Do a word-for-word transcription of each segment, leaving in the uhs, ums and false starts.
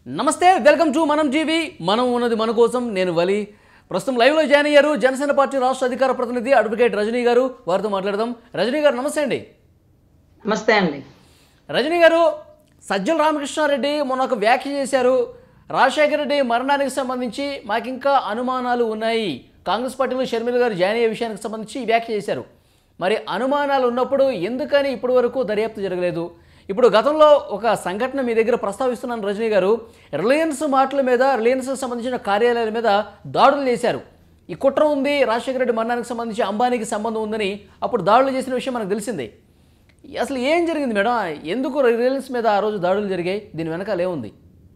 నమస్తే welcome to మనం TV మనం ఉన్నది మన కోసం నేను వలి ప్రస్తుతం లైవ్ లో జాయిన్ అయ్యారు జనసేన పార్టీ రాష్ట్ర అధికార ప్రతినిధి అడ్వకేట్ రజనీ గారు వారితో మాట్లాడదాం రజనీ గారు నమస్తే అండి నమస్తే అండి రజనీ గారు సజ్జల రామకృష్ణారెడ్డి మొన్న ఒక వ్యాఖ్య చేశారు రాజశేఖర రెడ్డి మరణానికి సంబంధించి మాకు ఇంకా అనుమానాలు ఉన్నాయి కాంగ్రెస్ పార్టీలో షర్మిల గారు జాయిన్ అయ్యే విషయానికి సంబంధించి వ్యాఖ్య చేశారు మరి అనుమానాలు ఉన్నప్పుడు ఎందుకని ఇప్పటి వరకు దర్యాప్తు జరగలేదు ఇప్పుడు గతంలో ఒక సంఘటన మీ దగ్గర ప్రస్తావిస్తున్నాను రజనీ గారు రిలయన్స్ మార్ట్ల మీద రిలయన్స్కి సంబంధించిన కార్యాలయాల మీద దాడులు చేశారు ఈ కుట్ర ఉంది రాజశేఖర రెడ్డి మరణానికి సంబంధించి అంబానీకి సంబంధం ఉందని అప్పుడు దాడులు చేసిన విషయం మనకు తెలిసిందే అసలు ఏం జరిగింది మేడం ఎందుకు రిలయన్స్ మీద ఆ రోజు దాడులు జరిగాయి దీని వెనకాల ఏముంది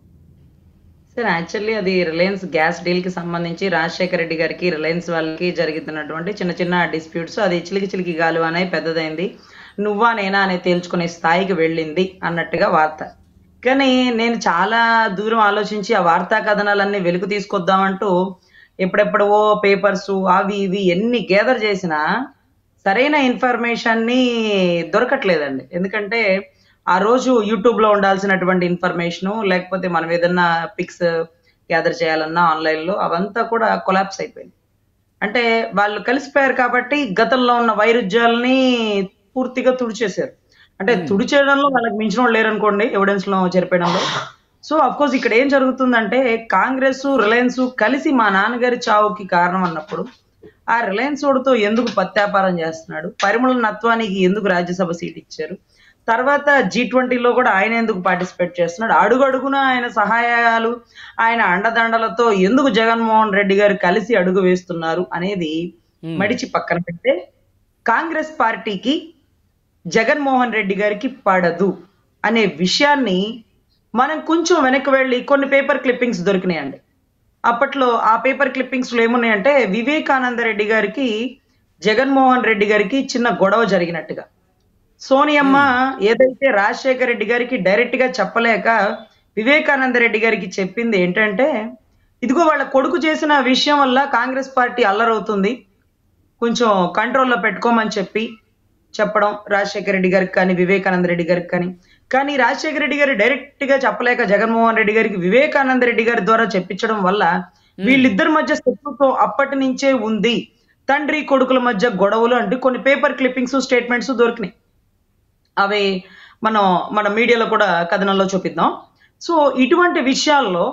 సార్ యాక్చువల్లీ అది రిలయన్స్ గ్యాస్ డీల్ కి సంబంధించి రాజశేఖర రెడ్డి గారికి రిలయన్స్ వాళ్ళకి జరుగుతున్నటువంటి చిన్న చిన్న డిస్ప్యూట్స్ అది చిలికి చిలికి గాలు అనే పెద్దదైంది నువ్వా నేనా అనే తేల్చుకునే స్థాయికి వెళ్ళింది అన్నట్టుగా వార్త కానీ నేను చాలా దూరం ఆలోచించి ఆ వార్తా కథనాలన్నీ వెలుగు తీసుకొద్దామంటూ ఎప్పుడెప్పుడవో పేపర్స్ అవి ఇవి ఎన్ని గ్యాదర్ చేసినా సరైన ఇన్ఫర్మేషన్ ని దొరకట్లేదండి ఎందుకంటే ఆ రోజు యూట్యూబ్ లో ఉండాల్సినటువంటి ఇన్ఫర్మేషన్ లేకపోతే మనం ఏదన్నా పిక్స్ గ్యాదర్ చేయాలన్నా ఆన్లైన్ లో అవంతా కూడా కొలాప్స్ అయిపోయింది అంటే వాళ్ళు కలిసిపోయారు కాబట్టి గతంలో ఉన్న వైరుధ్యాలని పూర్తిగా తుడిచేశారు అంటే తుడిచేయడంలో వాళ్ళకి మించిన వాళ్ళు లేరనుకోండి ఎవిడెన్స్ లో చేరిపోయడంలో సో అఫ్ కోర్స్ ఇక్కడ ఏం జరుగుతుందంటే కాంగ్రెస్ రిలయన్స్ కలిసి మా నాన్నగారి చావుకి కారణం అన్నప్పుడు ఆ రిలయన్స్ ఓడితో ఎందుకు పత్యాపారం చేస్తున్నాడు పరిమళ నత్వానికి ఎందుకు రాజ్యసభ సీట్ ఇచ్చారు తర్వాత జీ ట్వంటీలో కూడా ఆయన ఎందుకు పార్టిసిపేట్ చేస్తున్నాడు అడుగు అడుగున ఆయన సహాయాలు ఆయన అండదండలతో ఎందుకు జగన్మోహన్ రెడ్డి గారు కలిసి అడుగు వేస్తున్నారు అనేది మడిచి పక్కన పెడితే కాంగ్రెస్ పార్టీకి జగన్మోహన్ రెడ్డి గారికి పడదు అనే విషయాన్ని మనం కొంచెం వెనక్కి వెళ్ళి కొన్ని పేపర్ క్లిప్పింగ్స్ దొరికినాయండి అప్పట్లో ఆ పేపర్ క్లిప్పింగ్స్ లో ఏమున్నాయంటే వివేకానంద రెడ్డి గారికి జగన్మోహన్ రెడ్డి గారికి చిన్న గొడవ జరిగినట్టుగా సోనియమ్మ ఏదైతే రాజశేఖర రెడ్డి గారికి డైరెక్ట్ గా చెప్పలేక వివేకానంద రెడ్డి గారికి చెప్పింది ఏంటంటే ఇదిగో వాళ్ళ కొడుకు చేసిన విషయం వల్ల కాంగ్రెస్ పార్టీ అల్లరవుతుంది కొంచెం కంట్రోల్లో పెట్టుకోమని చెప్పి చెప్పడం రాజశేఖర రెడ్డి గారికి కానీ వివేకానంద రెడ్డి గారికి కానీ కానీ రాజశేఖర రెడ్డి గారు డైరెక్ట్ గా చెప్పలేక జగన్మోహన్ రెడ్డి గారికి వివేకానంద రెడ్డి గారి ద్వారా చెప్పించడం వల్ల వీళ్ళిద్దరి మధ్య శత్రుత్వం అప్పటి నుంచే ఉంది తండ్రి కొడుకుల మధ్య గొడవలు అంటే కొన్ని పేపర్ క్లిప్పింగ్స్ స్టేట్మెంట్స్ దొరికినాయి అవి మనం మన మీడియాలో కూడా కథనంలో చూపిద్దాం సో ఇటువంటి విషయాల్లో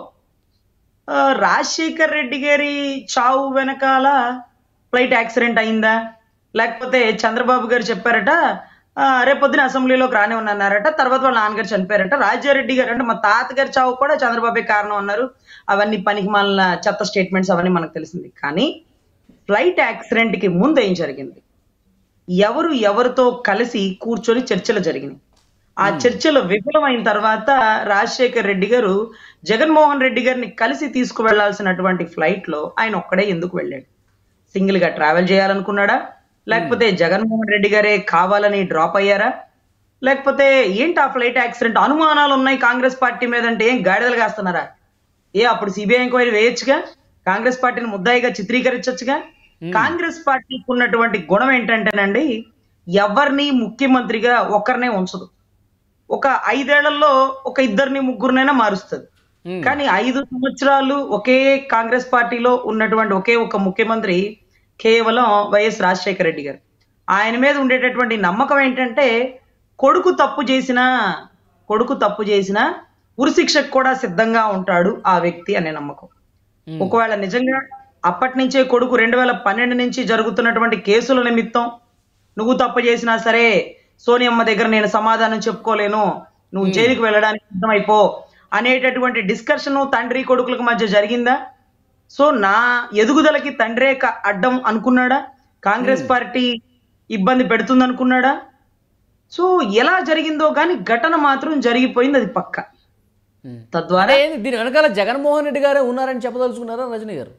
రాజశేఖర్ రెడ్డి గారి చావు వెనకాల ఫ్లైట్ యాక్సిడెంట్ అయిందా లేకపోతే చంద్రబాబు గారు చెప్పారట రేపొద్దున అసెంబ్లీలోకి రానే ఉన్నారట తర్వాత వాళ్ళ నాన్నగారు చనిపోయారట రాజారెడ్డి గారు అంటే మా తాతగారి చావు కూడా చంద్రబాబే కారణం అన్నారు అవన్నీ పనికి మాలిన చెత్త స్టేట్మెంట్స్ అవన్నీ మనకు తెలిసింది కానీ ఫ్లైట్ యాక్సిడెంట్ కి ముందు ఏం జరిగింది ఎవరు ఎవరితో కలిసి కూర్చొని చర్చలు జరిగినాయి ఆ చర్చలు విఫలమైన తర్వాత రాజశేఖర్ రెడ్డి గారు జగన్మోహన్ రెడ్డి గారిని కలిసి తీసుకువెళ్లాల్సినటువంటి ఫ్లైట్ లో ఆయన ఒక్కడే ఎందుకు వెళ్ళాడు సింగిల్ గా ట్రావెల్ చేయాలనుకున్నాడా లేకపోతే జగన్మోహన్ రెడ్డి గారే కావాలని డ్రాప్ అయ్యారా లేకపోతే ఏంటి ఆ ఫ్లైట్ యాక్సిడెంట్ అనుమానాలు ఉన్నాయి కాంగ్రెస్ పార్టీ మీద అంటే ఏం గాడిదలు కాస్తున్నారా ఏ అప్పుడు సిబిఐ ఎంక్వైరీ వేయొచ్చుగా కాంగ్రెస్ పార్టీని ముద్దాయిగా చిత్రీకరించొచ్చుగా కాంగ్రెస్ పార్టీకి ఉన్నటువంటి గుణం ఏంటంటేనండి ఎవరిని ముఖ్యమంత్రిగా ఒక్కరినే ఉంచదు ఒక ఐదేళ్లలో ఒక ఇద్దరిని ముగ్గురునైనా మారుస్తుంది కానీ ఐదు సంవత్సరాలు ఒకే కాంగ్రెస్ పార్టీలో ఉన్నటువంటి ఒకే ఒక ముఖ్యమంత్రి కేవలం వైఎస్ రాజశేఖర రెడ్డి గారు ఆయన మీద ఉండేటటువంటి నమ్మకం ఏంటంటే కొడుకు తప్పు చేసినా కొడుకు తప్పు చేసినా ఉరిశిక్షకు కూడా సిద్ధంగా ఉంటాడు ఆ వ్యక్తి అనే నమ్మకం ఒకవేళ నిజంగా అప్పటి నుంచే కొడుకు రెండు వేల పన్నెండు నుంచి జరుగుతున్నటువంటి కేసుల నిమిత్తం నువ్వు తప్పు చేసినా సరే సోనియమ్మ దగ్గర నేను సమాధానం చెప్పుకోలేను నువ్వు జైలుకి వెళ్ళడానికి సిద్ధమైపో అనేటటువంటి డిస్కషన్ తండ్రి కొడుకులకు మధ్య జరిగిందా సో నా ఎదుగుదలకి తండ్రే అడ్డం అనుకున్నాడా కాంగ్రెస్ పార్టీ ఇబ్బంది పెడుతుంది అనుకున్నాడా సో ఎలా జరిగిందో కానీ ఘటన మాత్రం జరిగిపోయింది అది పక్క తద్వారా దీని వెనకాల జగన్మోహన్ రెడ్డి గారే ఉన్నారని చెప్పదలుచుకున్నారా రజనీ గారు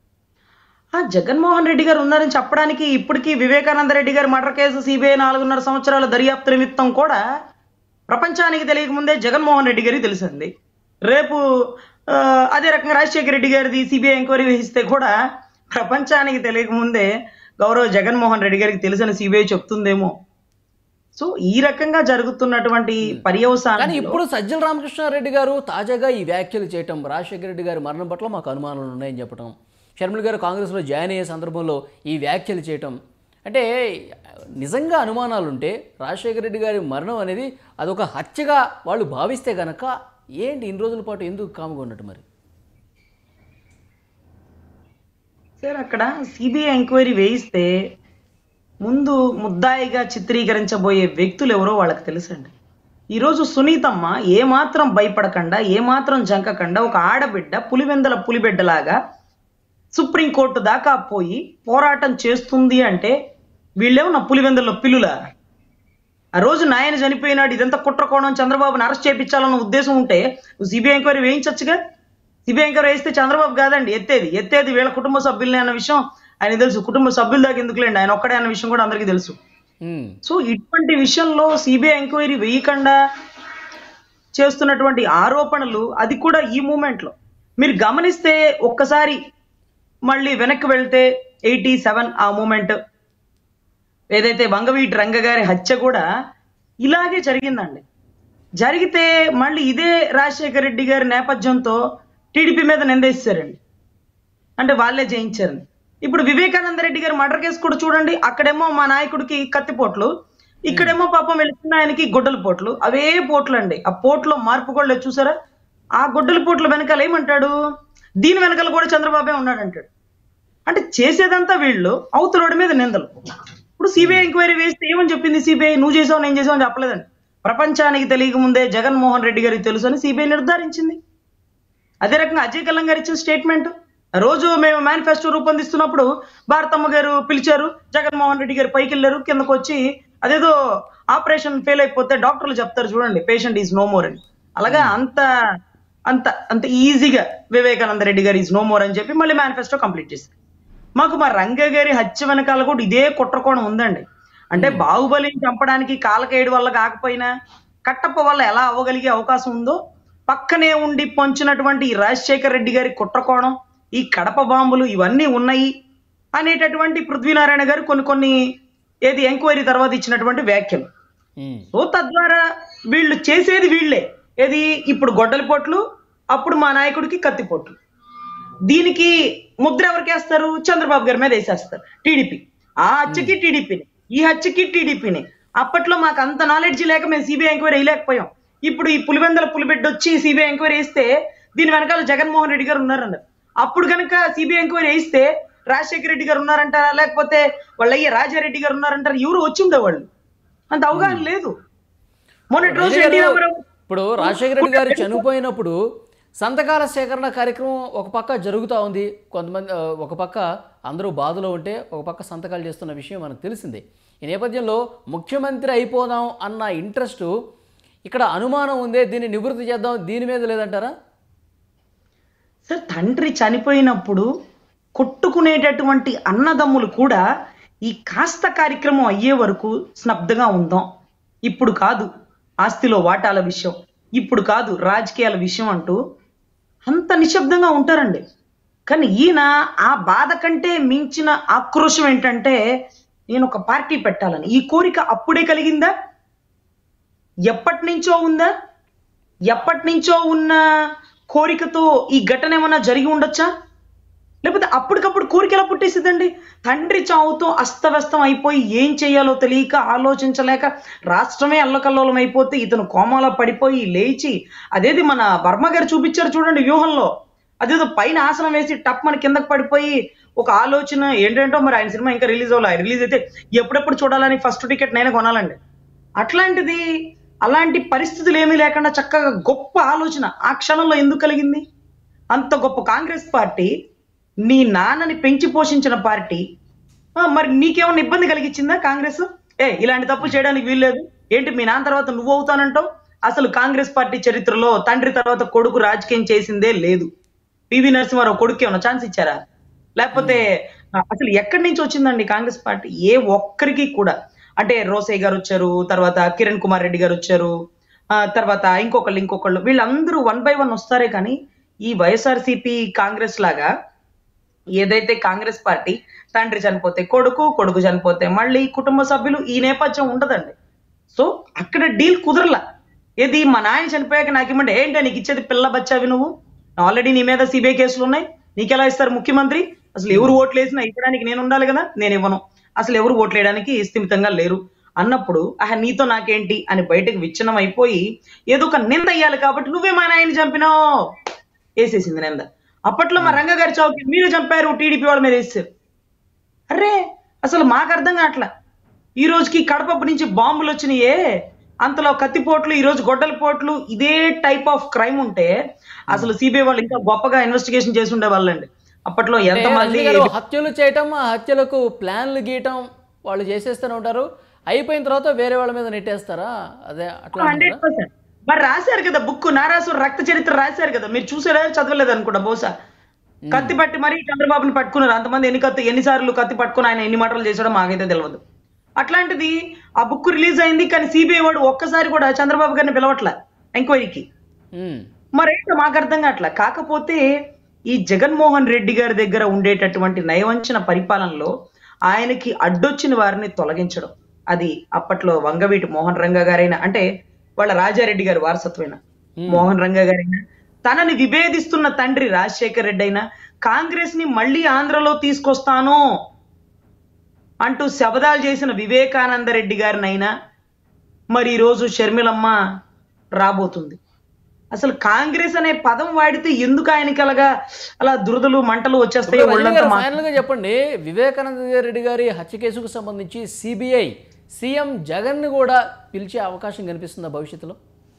ఆ జగన్మోహన్ రెడ్డి గారు ఉన్నారని చెప్పడానికి ఇప్పటికీ వివేకానంద రెడ్డి గారి మర్డర్ కేసు సిబిఐ నాలుగున్నర సంవత్సరాల దర్యాప్తు నిమిత్తం కూడా ప్రపంచానికి తెలియక ముందే జగన్మోహన్ రెడ్డి గారికి తెలిసింది రేపు అదే రకంగా రాజశేఖర రెడ్డి గారిది సిబిఐ ఎంక్వైరీ వేస్తే కూడా ప్రపంచానికి తెలియక ముందే గౌరవ జగన్మోహన్ రెడ్డి గారికి తెలుసని సిబిఐ చెప్తుందేమో సో ఈ రకంగా జరుగుతున్నటువంటి కానీ పర్యవసానం ఇప్పుడు సజ్జల రామకృష్ణారెడ్డి గారు తాజాగా ఈ వ్యాఖ్యలు చేయటం, రాజశేఖర రెడ్డి గారి మరణం పట్ల మాకు అనుమానాలు ఉన్నాయని చెప్పటం, షర్మిల గారు కాంగ్రెస్లో జాయిన్ అయ్యే సందర్భంలో ఈ వ్యాఖ్యలు చేయటం, అంటే నిజంగా అనుమానాలు ఉంటే రాజశేఖర రెడ్డి గారి మరణం అనేది అదొక హత్యగా వాళ్ళు భావిస్తే గనక ఏంటి ఇన్ని రోజుల పాటు ఎందుకు కాముగా ఉన్నట్టు మరి? సార్ అక్కడ సిబిఐ ఎంక్వైరీ వేయిస్తే ముందు ముద్దాయిగా చిత్రీకరించబోయే వ్యక్తులు ఎవరో వాళ్ళకి తెలుసండి. ఈరోజు సునీతమ్మ ఏమాత్రం భయపడకుండా ఏమాత్రం జంకకుండా ఒక ఆడబిడ్డ పులివెందల పులిబిడ్డలాగా సుప్రీంకోర్టు దాకా పోయి పోరాటం చేస్తుంది అంటే వీళ్ళేమో నా పులివెందల్లో పిల్లులా? ఆ రోజు నాయన చనిపోయినాడు, ఇదంతా కుట్రకోణం, చంద్రబాబుని అరెస్ట్ చేయించాలన్న ఉద్దేశం ఉంటే నువ్వు సిబిఐ ఎంక్వైరీ వేయించచ్చుగా. సిబిఐ ఎంక్వైరీ వేస్తే చంద్రబాబు కాదండి ఎత్తేది, ఎత్తేది వీళ్ళ కుటుంబ సభ్యులనే అన్న విషయం ఆయన తెలుసు. కుటుంబ సభ్యుల దాకా ఎందుకులేండి, ఆయన ఒక్కడే అన్న విషయం కూడా అందరికీ తెలుసు. సో ఇటువంటి విషయంలో సిబిఐ ఎంక్వైరీ వేయకుండా చేస్తున్నటువంటి ఆరోపణలు, అది కూడా ఈ మూమెంట్ లో మీరు గమనిస్తే ఒక్కసారి మళ్ళీ వెనక్కి వెళ్తే ఎయిటీ సెవెన్ ఆ మూమెంట్ ఏదైతే వంగవీటి రంగ గారి హత్య కూడా ఇలాగే జరిగిందండి. జరిగితే మళ్ళీ ఇదే రాజశేఖర రెడ్డి గారి నేపథ్యంతో టీడీపీ మీద నిందేశారండి, అంటే వాళ్ళే జయించారని. ఇప్పుడు వివేకానంద రెడ్డి గారి మర్డర్ కేసు కూడా చూడండి, అక్కడేమో మా నాయకుడికి కత్తిపోట్లు, ఇక్కడేమో పాపం వెళుతున్న ఆయనకి గొడ్డల పోట్లు. అవే పోట్లు అండి, ఆ పోట్లో మార్పు కూడా లేదు చూసారా. ఆ గొడ్డల పోట్ల వెనకాల ఏమంటాడు, దీని వెనకాల కూడా చంద్రబాబే ఉన్నాడు అంటాడు. అంటే చేసేదంతా వీళ్ళు, అవతలోడి మీద నిందలు. ఇప్పుడు సిబిఐ ఎంక్వైరీ వేస్తే ఏమని చెప్పింది సిబిఐ, నువ్వు చేసావు నేను చేసావు అని చెప్పలేదండి. ప్రపంచానికి తెలియక ముందే జగన్మోహన్ రెడ్డి గారికి తెలుసు అని సిబిఐ నిర్ధారించింది. అదే రకంగా అజయ్ కల్లం గారు ఇచ్చిన స్టేట్మెంట్, రోజు మేము మేనిఫెస్టో రూపొందిస్తున్నప్పుడు భారతమ్మ గారు పిలిచారు, జగన్మోహన్ రెడ్డి గారు పైకి వెళ్ళారు, కిందకు వచ్చి అదేదో ఆపరేషన్ ఫెయిల్ అయిపోతే డాక్టర్లు చెప్తారు చూడండి, పేషెంట్ ఈజ్ నో మోర్ అని. అలాగా అంత అంత అంత ఈజీగా వివేకానంద రెడ్డి గారు ఈజ్ నో మోర్ అని చెప్పి మళ్ళీ మేనిఫెస్టో కంప్లీట్ చేశారు. మాకు మా రంగ గారి హత్య వెనకాల కూడా ఇదే కుట్రకోణం ఉందండి. అంటే బాహుబలిని చంపడానికి కాలకేయుడు వల్ల కాకపోయినా కట్టప్ప వల్ల ఎలా అవ్వగలిగే అవకాశం ఉందో పక్కనే ఉండి పొంచినటువంటి ఈ రాజశేఖర రెడ్డి గారి కుట్రకోణం, ఈ కడప బాంబులు ఇవన్నీ ఉన్నాయి అనేటటువంటి పృథ్వీనారాయణ గారు కొన్ని కొన్ని ఏది ఎంక్వైరీ తర్వాత ఇచ్చినటువంటి వ్యాఖ్యలు. సో తద్వారా వీళ్ళు చేసేది వీళ్ళే, ఏది ఇప్పుడు గొడ్డలి పొట్లు, అప్పుడు మా నాయకుడికి కత్తిపోట్లు. దీనికి ముద్ర ఎవరికి వేస్తారు, చంద్రబాబు గారి మీద వేసేస్తారు టీడీపీ. ఆ హత్యకి టీడీపీని, ఈ హత్యకి టీడీపీని. అప్పట్లో మాకు అంత నాలెడ్జ్ లేక మేము సిబిఐ ఎంక్వైరీ వేయలేకపోయాం. ఇప్పుడు ఈ పులివెందల పులిబిడ్డ వచ్చి సిబిఐ ఎంక్వైరీ వేస్తే దీని వెనకాల జగన్మోహన్ రెడ్డి గారు ఉన్నారన్నారు. అప్పుడు కనుక సిబిఐ ఎంక్వైరీ వేస్తే రాజశేఖర రెడ్డి గారు ఉన్నారంటారా, లేకపోతే వాళ్ళ అయ్యే రాజారెడ్డి గారు ఉన్నారంటారా, ఎవరు వచ్చి ఉండేవాళ్ళు, అంత అవగాహన లేదు. మొన్నటి రోజు ఇప్పుడు రాజశేఖర రెడ్డి గారు చనిపోయినప్పుడు సంతకాల సేకరణ కార్యక్రమం ఒక పక్క జరుగుతూ ఉంది, కొంతమంది ఒక పక్క అందరూ బాధలో ఉంటే ఒక పక్క సంతకాలు చేస్తున్న విషయం మనకు తెలిసిందే. ఈ నేపథ్యంలో ముఖ్యమంత్రి అయిపోదాం అన్న ఇంట్రెస్ట్ ఇక్కడ అనుమానం ఉందే, దీన్ని నివృత్తి చేద్దాం, దీని మీద లేదంటారా? సార్ తండ్రి చనిపోయినప్పుడు కొట్టుకునేటటువంటి అన్నదమ్ములు కూడా ఈ కాస్త కార్యక్రమం అయ్యే వరకు స్నబ్దగా ఉందాం, ఇప్పుడు కాదు ఆస్తిలో వాటాల విషయం, ఇప్పుడు కాదు రాజకీయాల విషయం అంటూ అంత నిశ్శబ్దంగా ఉంటారండి. కానీ ఈయన ఆ బాధ కంటే మించిన ఆక్రోశం ఏంటంటే నేను ఒక పార్టీ పెట్టాలని. ఈ కోరిక అప్పుడే కలిగిందా, ఎప్పటి నుంచో ఉందా? ఎప్పటి నుంచో ఉన్న కోరికతో ఈ ఘటన ఏమన్నా జరిగి ఉండొచ్చా? లేకపోతే అప్పటికప్పుడు కోరిక ఎలా పుట్టేసిద్దండి? తండ్రి చావుతో అస్తవ్యస్తం అయిపోయి ఏం చేయాలో తెలియక ఆలోచించలేక రాష్ట్రమే అల్లకల్లోలం అయిపోతే ఇతను కోమాలో పడిపోయి లేచి, అదేది మన వర్మ గారు చూపించారు చూడండి వ్యూహంలో, అదేదో పైన ఆసనం వేసి టప్ మన కిందకు పడిపోయి ఒక ఆలోచన ఏంటంటో, మరి ఆయన సినిమా ఇంకా రిలీజ్ అవ్వాలి, రిలీజ్ అయితే ఎప్పుడెప్పుడు చూడాలని ఫస్ట్ టికెట్ నేనే కొనాలండి. అట్లాంటిది అలాంటి పరిస్థితులు ఏమీ లేకుండా చక్కగా గొప్ప ఆలోచన ఆ క్షణంలో ఎందుకు కలిగింది? అంత గొప్ప కాంగ్రెస్ పార్టీ, నీ నాన్నని పెంచి పోషించిన పార్టీ, మరి నీకేమన్నా ఇబ్బంది కలిగించిందా కాంగ్రెస్? ఏ ఇలాంటి తప్పులు చేయడానికి వీల్లేదు, ఏంటి మీ నాన్న తర్వాత నువ్వు అవుతానంటావు? అసలు కాంగ్రెస్ పార్టీ చరిత్రలో తండ్రి తర్వాత కొడుకు రాజకీయం చేసిందే లేదు. పివి నరసింహారావు కొడుకు ఏమన్నా ఛాన్స్ ఇచ్చారా? లేకపోతే అసలు ఎక్కడి నుంచి వచ్చిందండి కాంగ్రెస్ పార్టీ? ఏ ఒక్కరికి కూడా. అంటే రోసయ్య గారు వచ్చారు, తర్వాత కిరణ్ కుమార్ రెడ్డి గారు వచ్చారు, తర్వాత ఇంకొకళ్ళు ఇంకొకళ్ళు వీళ్ళందరూ వన్ బై వన్ వస్తారే. కానీ ఈ వైఎస్ఆర్సీపీ కాంగ్రెస్ లాగా ఏదైతే కాంగ్రెస్ పార్టీ తండ్రి చనిపోతే కొడుకు, కొడుకు చనిపోతే మళ్ళీ కుటుంబ సభ్యులు, ఈ నేపథ్యం ఉండదండి. సో అక్కడ డీల్ కుదరలా. ఏది మా నాయన చనిపోయాక నాకు ఇవ్వండి, ఏంటి నీకు ఇచ్చేది పిల్ల బచ్చావి నువ్వు, ఆల్రెడీ నీ మీద సిబిఐ కేసులు ఉన్నాయి, నీకెలా ఇస్తారు ముఖ్యమంత్రి, అసలు ఎవరు ఓట్లు వేసినా ఇవ్వడానికి నేను ఉండాలి కదా, నేను ఇవ్వను, అసలు ఎవరు ఓట్లు వేయడానికి స్థిమితంగా లేరు అన్నప్పుడు ఆహా నీతో నాకేంటి అని బయటకు విచ్ఛిన్నం అయిపోయి ఏదో ఒక నింద అయ్యాలి కాబట్టి నువ్వే మా నాయన చంపినావు వేసేసింది నింద. అప్పట్లో మా రంగ గారి చౌకి మీరు చంపారు, టీడీపీ వాళ్ళ మీద వేసారు. అరే అసలు మాకు అర్థం కావట్లా. ఈ రోజుకి కడప నుంచి బాంబులు వచ్చినాయే, అంతలో కత్తిపోట్లు, ఈ రోజు గొడ్డల పోట్లు, ఇదే టైప్ ఆఫ్ క్రైమ్ ఉంటే అసలు సిబిఐ వాళ్ళు ఇంకా గొప్పగా ఇన్వెస్టిగేషన్ చేసి ఉండే వాళ్ళండి. అప్పట్లో ఎంతమంది హత్యలు చేయటం, ఆ హత్యలకు ప్లాన్లు గీయటం వాళ్ళు చేసేస్తూనే ఉంటారు, అయిపోయిన తర్వాత వేరే వాళ్ళ మీద నెట్టేస్తారా? అదే అట్లా హండ్రెడ్ పర్సెంట్ మరి రాశారు కదా బుక్, నారాసు రక్త చరిత్ర రాశారు కదా, మీరు చూసారా చదవలేదు అనుకుంటా బహుశా. కత్తి పట్టి మరి చంద్రబాబుని పట్టుకున్నారు, అంతమంది ఎన్ని కత్తి ఎన్నిసార్లు కత్తి పట్టుకుని ఆయన ఎన్ని మాటలు చేసాడో మాకైతే తెలియదు. అట్లాంటిది ఆ బుక్ రిలీజ్ అయింది కానీ సిబిఐ వాడు ఒక్కసారి కూడా చంద్రబాబు గారిని పిలవట్లే ఎంక్వైరీకి. మరేంటో మాకు అర్థం కావట్లే. కాకపోతే ఈ జగన్మోహన్ రెడ్డి గారి దగ్గర ఉండేటటువంటి నయవంచన పరిపాలనలో ఆయనకి అడ్డొచ్చిన వారిని తొలగించడం, అది అప్పట్లో వంగవీటి మోహన్ రంగ గారైనా, అంటే వాళ్ళ రాజారెడ్డి గారి వారసత్వమైన మోహన్ రంగ గారైనా, తనని విభేదిస్తున్న తండ్రి రాజశేఖర్ రెడ్డి అయినా, కాంగ్రెస్ ని మళ్ళీ ఆంధ్రలో తీసుకొస్తాను అంటూ శబదాలు చేసిన వివేకానంద రెడ్డి గారినైనా, మరి ఈరోజు షర్మిలమ్మ రాబోతుంది. అసలు కాంగ్రెస్ అనే పదం వాడితే ఎందుకు ఆయనకి అలాగా అలా దురదలు మంటలు వచ్చేస్తాయి? ఫైనల్ గా చెప్పండి, వివేకానంద రెడ్డి గారి హత్య కేసుకు సంబంధించి సిబిఐ సీఎం జగన్ ని కూడా పిలిచే అవకాశం కనిపిస్తుందా భవిష్యత్తులో?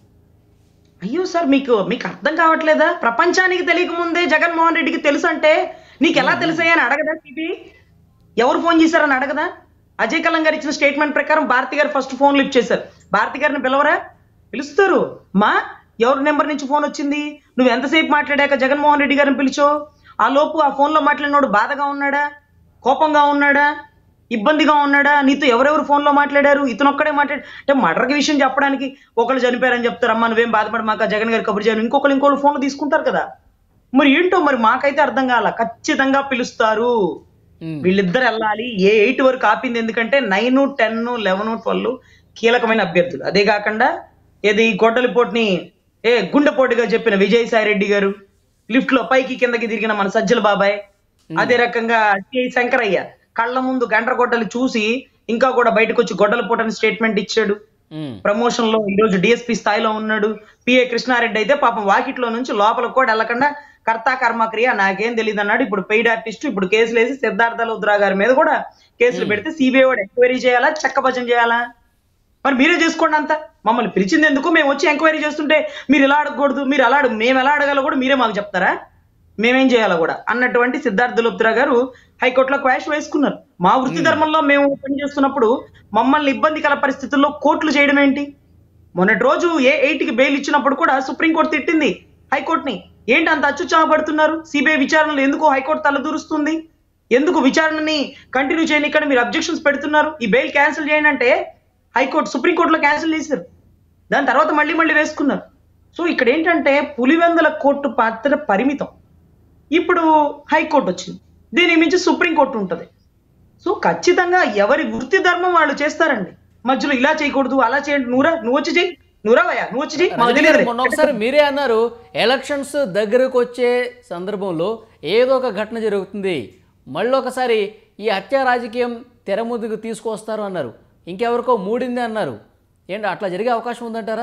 అయ్యో సార్, మీకు మీకు అర్థం కావట్లేదా? ప్రపంచానికి తెలియక ముందే జగన్మోహన్ రెడ్డికి తెలుసు అంటే నీకు ఎలా తెలుసాయి అని అడగదా సిబిఐ? ఎవరు ఫోన్ చేశారని అడగదా? అజయ్ కల్లం గారు ఇచ్చిన స్టేట్మెంట్ ప్రకారం భారతి గారు ఫస్ట్ ఫోన్ లిఫ్ట్ చేశారు. భారతి గారిని పిలవరా? పిలుస్తారు. మా ఎవరి నెంబర్ నుంచి ఫోన్ వచ్చింది, నువ్వు ఎంతసేపు మాట్లాడాక జగన్మోహన్ రెడ్డి గారిని పిలిచో, ఆ లోపు ఆ ఫోన్ లో మాట్లాడినోడు బాధగా ఉన్నాడా, కోపంగా ఉన్నాడా, ఇబ్బందిగా ఉన్నాడా, నీతో ఎవరెవరు ఫోన్ లో మాట్లాడారు, ఇతను ఒక్కడే మాట్లాడు అంటే మర్డర్ విషయం చెప్పడానికి ఒకళ్ళు చనిపోయారని చెప్తారు, అమ్మా నువ్వేం బాధపడి మాకు జగన్ గారి కబురు చేయను, ఇంకొకరు ఇంకోళ్ళు ఫోన్లు తీసుకుంటారు కదా. మరి ఏంటో మరి మాకైతే అర్థం కాల. ఖచ్చితంగా పిలుస్తారు, వీళ్ళిద్దరు వెళ్ళాలి. ఏ ఎయిట్ వరకు ఆపింది ఎందుకంటే నైన్ టెన్ లెవెన్ ట్వెల్వ్ కీలకమైన అభ్యర్థులు. అదే కాకుండా ఏది గొడ్డలిపోటుని ఏ గుండెపోటుగా చెప్పిన విజయసాయి రెడ్డి గారు, లిఫ్ట్ లో పైకి కిందకి తిరిగిన మన సజ్జల బాబాయ్, అదే రకంగా శంకరయ్య కళ్ళ ముందు గండ్ర గొడ్డలు చూసి ఇంకా కూడా బయటకు వచ్చి గొడ్డల పూటని స్టేట్మెంట్ ఇచ్చాడు. ప్రమోషన్ లో ఈ రోజు డిఎస్పీ స్థాయిలో ఉన్నాడు. పిఏ కృష్ణారెడ్డి అయితే పాపం వాకిట్లో నుంచి లోపల కూడా వెళ్ళకుండా కర్తా కర్మక్రియ నాకేం తెలియదు అన్నాడు. ఇప్పుడు పెయిడ్ ఆర్టిస్ట్, ఇప్పుడు కేసులు వేసి సిద్ధార్థ లుద్రా గారి మీద కూడా కేసులు పెడితే సిబిఐ వాడు ఎంక్వైరీ చేయాలా, చక్కభజన చేయాలా? మరి మీరే చేసుకోండి అంతా. మమ్మల్ని పిలిచింది ఎందుకు? మేము వచ్చి ఎంక్వైరీ చేస్తుంటే మీరు ఇలా అడగకూడదు, మీరు అలా అడుగు, మేము ఎలా అడగాలో కూడా మీరే మాకు చెప్తారా, మేమేం చేయాలో కూడా అన్నటువంటి సిద్ధార్థ లుద్రా గారు హైకోర్టులో క్వాష్ వేసుకున్నారు. మా వృత్తి ధర్మంలో మేము పనిచేస్తున్నప్పుడు మమ్మల్ని ఇబ్బందికర పరిస్థితుల్లో కోర్టులు చేయడం ఏంటి? మొన్నటి రోజు ఏ ఎయిట్ కి బెయిల్ ఇచ్చినప్పుడు కూడా సుప్రీంకోర్టు తిట్టింది హైకోర్టుని, ఏంటి అంత అత్యుత్సాహపడుతున్నారు, సిబిఐ విచారణలు ఎందుకు హైకోర్టు తలదూరుస్తుంది, ఎందుకు విచారణని కంటిన్యూ చేయని ఇక్కడ మీరు అబ్జెక్షన్స్ పెడుతున్నారు, ఈ బెయిల్ క్యాన్సిల్ చేయండి అంటే హైకోర్టు సుప్రీంకోర్టులో క్యాన్సిల్ చేశారు. దాని తర్వాత మళ్ళీ మళ్ళీ వేసుకున్నారు. సో ఇక్కడ ఏంటంటే పులివెందుల కోర్టు పాత్ర పరిమితం. ఇప్పుడు హైకోర్టు వచ్చింది, దీని మించి సుప్రీంకోర్టు ఉంటుంది. సో ఖచ్చితంగా ఎవరి వృత్తి ధర్మం వాళ్ళు చేస్తారండి. మధ్యలో ఇలా చేయకూడదు, అలా చేయండి, నువ్వురా నువ్వు వచ్చి చెయ్యి, నువ్వురావయ్యా నువ్వు వచ్చి చెయ్యి. మొన్న ఒకసారి మీరే అన్నారు, ఎలక్షన్స్ దగ్గరకు వచ్చే సందర్భంలో ఏదో ఒక ఘటన జరుగుతుంది, మళ్ళీ ఒకసారి ఈ హత్య రాజకీయం తెర ముందుకు తీసుకొస్తారు అన్నారు, ఇంకెవరికో మూడింది అన్నారు. ఏంటి అట్లా జరిగే అవకాశం ఉందంటారా?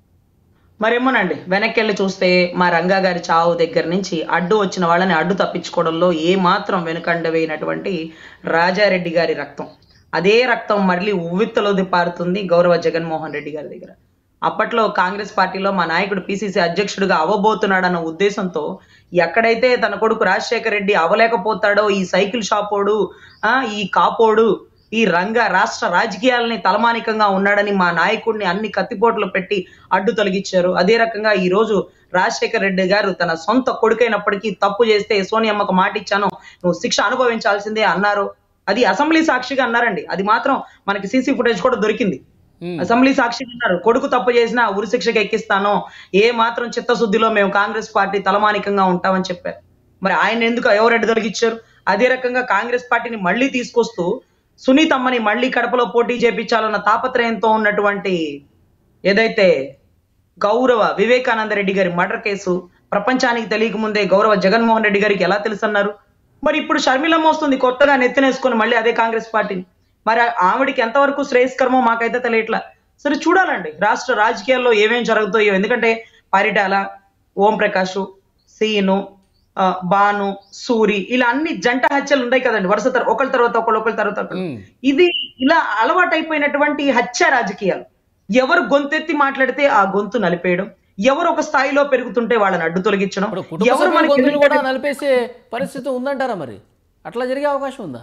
మరేమోనండి, వెనక్కి వెళ్ళి చూస్తే మా రంగా గారి చావు దగ్గర నుంచి అడ్డు వచ్చిన వాళ్ళని అడ్డు తప్పించుకోవడంలో ఏ మాత్రం వెనుకండ వేయినటువంటి రాజారెడ్డి గారి రక్తం, అదే రక్తం మళ్ళీ ఉవ్విత్తలోది పారుతుంది గౌరవ జగన్మోహన్ రెడ్డి గారి దగ్గర. అప్పట్లో కాంగ్రెస్ పార్టీలో మా నాయకుడు పిసిసి అధ్యక్షుడిగా అవ్వబోతున్నాడన్న ఉద్దేశంతో ఎక్కడైతే తన కొడుకు రాజశేఖర రెడ్డి అవలేకపోతాడో ఈ సైకిల్ షాపోడు, ఆ ఈ కాపోడు, ఈ రంగ రాష్ట్ర రాజకీయాలని తలమానికంగా ఉన్నాడని మా నాయకుడిని అన్ని కత్తిపోట్లు పెట్టి అడ్డు తొలగించారు. అదే రకంగా ఈ రోజు రాజశేఖర రెడ్డి గారు తన సొంత కొడుకైనప్పటికీ తప్పు చేస్తే సోనియమ్మకు మాట ఇచ్చాను, నువ్వు శిక్ష అనుభవించాల్సిందే అన్నారు. అది అసెంబ్లీ సాక్షిగా అన్నారండి. అది మాత్రం మనకి సీసీ ఫుటేజ్ కూడా దొరికింది. అసెంబ్లీ సాక్షిగా అన్నారు, కొడుకు తప్పు చేసినా ఉరి శిక్షకు ఎక్కిస్తాను, ఏ మాత్రం చిత్తశుద్ధిలో మేము కాంగ్రెస్ పార్టీ తలమానికంగా ఉంటామని చెప్పారు. మరి ఆయన ఎందుకు ఎవరు అడ్డు తొలగించారు? అదే రకంగా కాంగ్రెస్ పార్టీని మళ్ళీ తీసుకొస్తూ సునీతమ్మని మళ్ళీ కడపలో పోటీ చేపించాలన్న తాపత్రయంతో ఉన్నటువంటి ఏదైతే గౌరవ వివేకానంద రెడ్డి గారి మర్డర్ కేసు ప్రపంచానికి తెలియక ముందే గౌరవ జగన్మోహన్ రెడ్డి గారికి ఎలా తెలుసన్నారు? మరి ఇప్పుడు షర్మిలమ్మ వస్తుంది కొత్తగా నెత్తినేసుకొని మళ్ళీ అదే కాంగ్రెస్ పార్టీని. మరి ఆవిడికి ఎంతవరకు శ్రేయస్కరమో మాకైతే తెలియట్లా. సరే చూడాలండి రాష్ట్ర రాజకీయాల్లో ఏమేం జరుగుతాయో. ఎందుకంటే పరిటాల, ఓం ప్రకాష్, సీను, బాను, సూరి ఇలా అన్ని జంట హత్యలు ఉన్నాయి కదండి, వరుస తర ఒకళ్ళ తర్వాత ఒకళ్ళు ఒకళ్ళ తర్వాత ఒకళ్ళు. ఇది ఇలా అలవాటైపోయినటువంటి హత్య రాజకీయాలు. ఎవరు గొంతెత్తి మాట్లాడితే ఆ గొంతు నలిపేయడం, ఎవరు ఒక స్థాయిలో పెరుగుతుంటే వాళ్ళని అడ్డు తొలగించడం, ఎవరు మనకి కూడా నలిపేసే పరిస్థితి ఉందంటారా? మరి అట్లా జరిగే అవకాశం ఉందా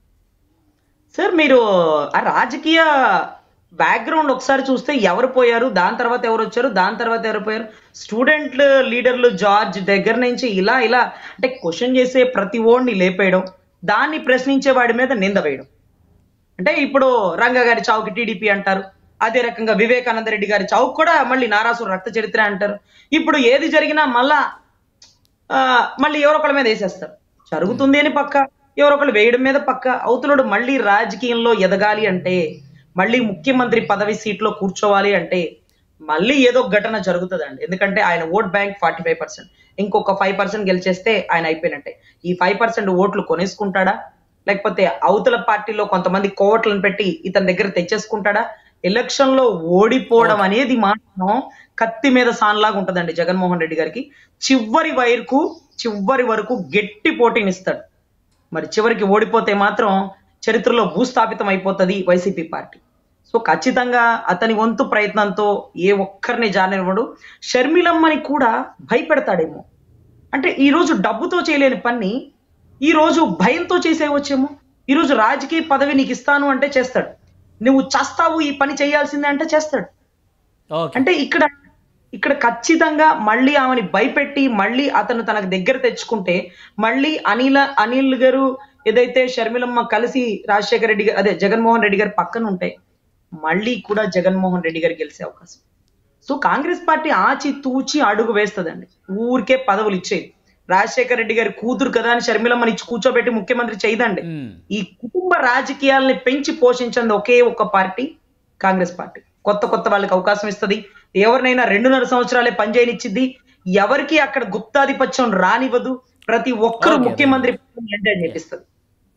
సార్? మీరు ఆ రాజకీయ బ్యాక్గ్రౌండ్ ఒకసారి చూస్తే ఎవరు పోయారు, దాని తర్వాత ఎవరు వచ్చారు, దాని తర్వాత ఎవరు పోయారు, స్టూడెంట్ లీడర్లు జార్జ్ దగ్గర నుంచి ఇలా ఇలా అంటే క్వశ్చన్ చేసే ప్రతి ఓడిని లేపేయడం, దాన్ని ప్రశ్నించే వాడి మీద నింద వేయడం. అంటే ఇప్పుడు రంగా గారి చావుకి టీడీపీ అంటారు, అదే రకంగా వివేకానంద రెడ్డి గారి చావు కూడా మళ్ళీ నారాసుర రక్త చరిత్ర అంటారు. ఇప్పుడు ఏది జరిగినా మళ్ళా ఆ మళ్ళీ ఎవరొకళ్ళ మీద వేసేస్తారు. జరుగుతుంది అని పక్క, ఎవరొకళ్ళు వేయడం మీద పక్క. అవతలుడు మళ్ళీ రాజకీయంలో ఎదగాలి అంటే, మళ్ళీ ముఖ్యమంత్రి పదవి సీట్లో కూర్చోవాలి అంటే మళ్ళీ ఏదో ఘటన జరుగుతుందండి. ఎందుకంటే ఆయన vote bank forty five percent ఇంకొక ఫైవ్ పర్సెంట్ గెలిచేస్తే ఆయన అయిపోయినట్టే. ఈ ఫైవ్ పర్సెంట్ ఓట్లు కొనేసుకుంటాడా, లేకపోతే అవతల పార్టీలో కొంతమంది కోవట్లను పెట్టి ఇతని దగ్గర తెచ్చేసుకుంటాడా? ఎలక్షన్ లో ఓడిపోవడం అనేది మాత్రం కత్తి మీద సాన్లాగా ఉంటదండి జగన్మోహన్ రెడ్డి గారికి. చివరి వరకు చివరి వరకు గట్టి పోటీనిస్తాడు. మరి చివరికి ఓడిపోతే మాత్రం చరిత్రలో భూస్థాపితం అయిపోతుంది వైసీపీ పార్టీ. సో ఖచ్చితంగా అతని వంతు ప్రయత్నంతో ఏ ఒక్కరిని జానివ్వడు. షర్మిలమ్మని కూడా భయపెడతాడేమో. అంటే ఈ రోజు డబ్బుతో చేయలేని పని ఈ రోజు భయంతో చేసేవచ్చేమో. ఈ రోజు రాజకీయ పదవి నీకు ఇస్తాను అంటే చేస్తాడు, నువ్వు చేస్తావు ఈ పని చేయాల్సిందే అంటే చేస్తాడు. అంటే ఇక్కడ ఇక్కడ ఖచ్చితంగా మళ్ళీ ఆమెని భయపెట్టి మళ్ళీ అతను తనకు దగ్గర తెచ్చుకుంటే మళ్ళీ అనిల అనిల్ గారు ఏదైతే షర్మిలమ్మ కలిసి రాజశేఖర రెడ్డి గారు అదే జగన్మోహన్ రెడ్డి గారు పక్కన ఉంటే మళ్ళీ కూడా జగన్మోహన్ రెడ్డి గారు గెలిచే అవకాశం. సో కాంగ్రెస్ పార్టీ ఆచి తూచి అడుగు వేస్తుందండి. ఊరికే పదవులు ఇచ్చేది. రాజశేఖర రెడ్డి గారి కూతురు కదా అని షర్మిలమ్మని ఇచ్చి కూర్చోబెట్టి ముఖ్యమంత్రి చేయదండి. ఈ కుటుంబ రాజకీయాలని పెంచి పోషించింది ఒకే ఒక్క పార్టీ కాంగ్రెస్ పార్టీ. కొత్త కొత్త వాళ్ళకి అవకాశం ఇస్తుంది, ఎవరినైనా రెండున్నర సంవత్సరాలే పనిచేయనిచ్చిద్ది, ఎవరికి అక్కడ గుప్తాధిపత్యం రానివ్వదు, ప్రతి ఒక్కరు ముఖ్యమంత్రి ఎంజాయ్ చేపిస్తుంది.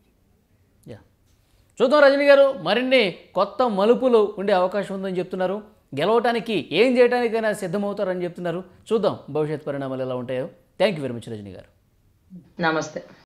చూద్దాం రజనీ గారు, మరిన్ని కొత్త మలుపులు ఉండే అవకాశం ఉందని చెప్తున్నారు. గెలవటానికి ఏం చేయడానికైనా సిద్ధమవుతారని చెప్తున్నారు. చూద్దాం భవిష్యత్ పరిణామాలు ఎలా ఉంటాయో. Thank you very much Rajini గారు. నమస్తే.